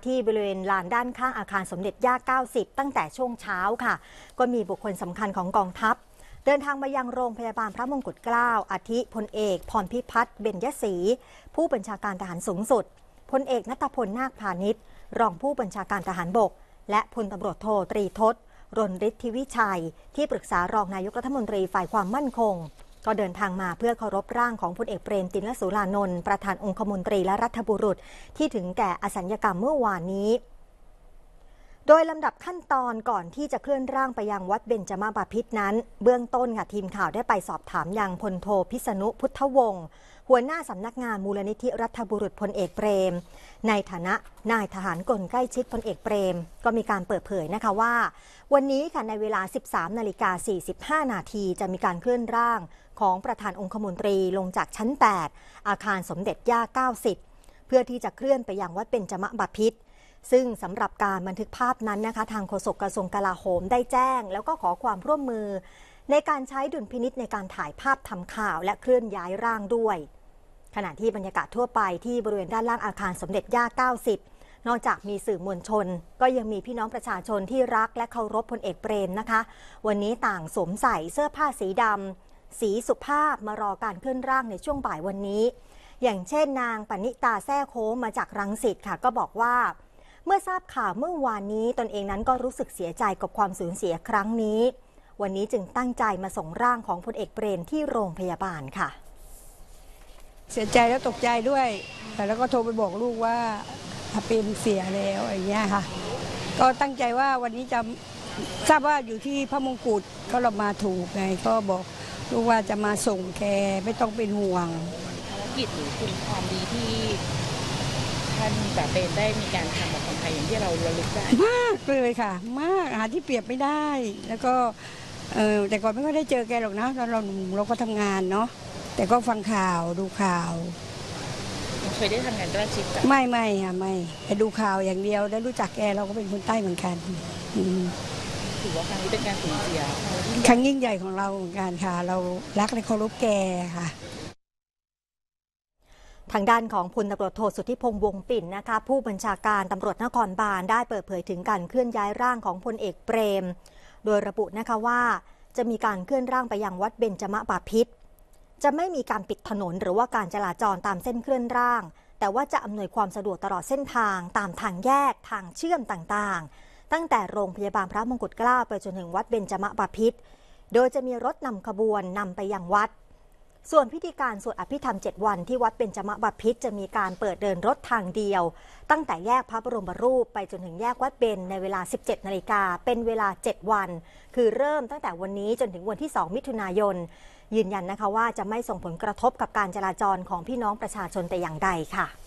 ที่บริเวณลานด้านข้างอาคารสมเด็จย่า 90 ตั้งแต่ช่วงเช้าค่ะก็มีบุคคลสำคัญของกองทัพเดินทางมายังโรงพยาบาลพระมงกุฎเกล้าอาทิพลเอกพรพิพัฒน์เบญยศรีผู้บัญชาการทหารสูงสุดพลเอกณัฐพลนาคพานิชรองผู้บัญชาการทหารบกและพลตำรวจโทตรีทศรณฤทธิวิชัยที่ปรึกษารองนายกรัฐมนตรีฝ่ายความมั่นคงก็เดินทางมาเพื่อเคารพร่างของพลเอกเปรมติณสุรานนท์ประธานองคมนตรีและรัฐบุรุษที่ถึงแก่อสัญญกรรมเมื่อวานนี้โดยลำดับขั้นตอนก่อนที่จะเคลื่อนร่างไปยังวัดเบญจมบพิตรนั้นเบื้องต้นค่ะทีมข่าวได้ไปสอบถามยังพลโทพิษณุพุทธวงศ์หัวหน้าสำนักงานมูลนิธิรัฐบุรุษพลเอกเปรมในฐานะนายทหารกลใกล้ชิดพลเอกเปรมก็มีการเปิดเผยนะคะว่าวันนี้ค่ะในเวลา 13:45 นาทีจะมีการเคลื่อนร่างของประธานองคมนตรีลงจากชั้น 8 อาคารสมเด็จย่า 90 เพื่อที่จะเคลื่อนไปยังวัดเบญจมบพิตรซึ่งสำหรับการบันทึกภาพนั้นนะคะทางโฆษกกระทรวงกลาโหมได้แจ้งแล้วก็ขอความร่วมมือในการใช้ดุลพินิจในการถ่ายภาพทำข่าวและเคลื่อนย้ายร่างด้วยขณะที่บรรยากาศทั่วไปที่บริเวณด้านล่างอาคารสมเด็จย่า 90 นอกจากมีสื่อมวลชนก็ยังมีพี่น้องประชาชนที่รักและเคารพพลเอกเปรมนะคะวันนี้ต่างสวมใส่เสื้อผ้าสีดำสีสุภาพมารอการเคลื่อนร่างในช่วงบ่ายวันนี้อย่างเช่นนางปณิตาแซ่โค้งมาจากรังสิตค่ะก็บอกว่าเมื่อทราบข่าวเมื่อวานนี้ตนเองนั้นก็รู้สึกเสียใจกับความสูญเสียครั้งนี้วันนี้จึงตั้งใจมาส่งร่างของพลเอกเปรมที่โรงพยาบาลค่ะเสียใจแล้วตกใจด้วยแต่แล้วก็โทรไปบอกลูกว่าเป็นเสียแล้วอย่างเงี้ยค่ะก็ตั้งใจว่าวันนี้จะทราบว่าอยู่ที่พระมงกุฎก็เรามาถูกไงก็บอกลูกว่าจะมาส่งแกไม่ต้องเป็นห่วงกิจหรือคุณความดีที่ท่านจ่าเปรมได้มีการทำกับคนไทยอย่างที่เราระลึกได้มากเลยค่ะมากหาที่เปรียบไม่ได้แล้วก็แต่ก่อนไม่ค่อยได้เจอแกหรอกนะตอนเราก็ทำงานเนาะแต่ก็ฟังข่าวดูข่าวเคยได้ทำงานใกล้ชิดกับไม่ค่ะไม่แต่ดูข่าวอย่างเดียวได้รู้จักแกเราก็เป็นคนใต้เหมือนกันถือว่าครั้งนี้เป็นการสูญเสียครั้งยิ่งใหญ่ของเราเหมือนกันค่ะเรารักและเคารพแกค่ะทางด้านของพลตำรวจโทสุทธิพงษ์วงศ์ปิ่นนะคะผู้บัญชาการตำรวจนครบาลได้เปิดเผยถึงการเคลื่อนย้ายร่างของพลเอกเปรมโดยระบุนะคะว่าจะมีการเคลื่อนร่างไปยังวัดเบญจมบพิตรจะไม่มีการปิดถนนหรือว่าการจราจรตามเส้นเคลื่อนร่างแต่ว่าจะอำนวยความสะดวกตลอดเส้นทางตามทางแยกทางเชื่อมต่างๆตั้งแต่โรงพยาบาลพระมงกุฎเกล้าไปจนถึงวัดเบญจมบพิตรโดยจะมีรถนำขบวนนำไปยังวัดส่วนพิธีการสวดอภิธรรม7 วันที่วัดเบญจมบพิตรจะมีการเปิดเดินรถทางเดียวตั้งแต่แยกพระบรมรูปไปจนถึงแยกวัดเบญในเวลา 17 นาฬิกาเป็นเวลา7 วันคือเริ่มตั้งแต่วันนี้จนถึงวันที่ 2 มิถุนายนยืนยันนะคะว่าจะไม่ส่งผลกระทบกับการจราจรของพี่น้องประชาชนแต่อย่างใดค่ะ